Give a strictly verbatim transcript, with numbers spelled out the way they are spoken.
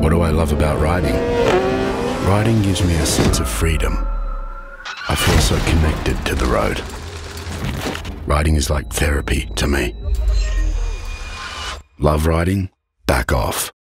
What do I love about riding? Riding gives me a sense of freedom. I feel so connected to the road. Riding is like therapy to me. Love riding? Back off.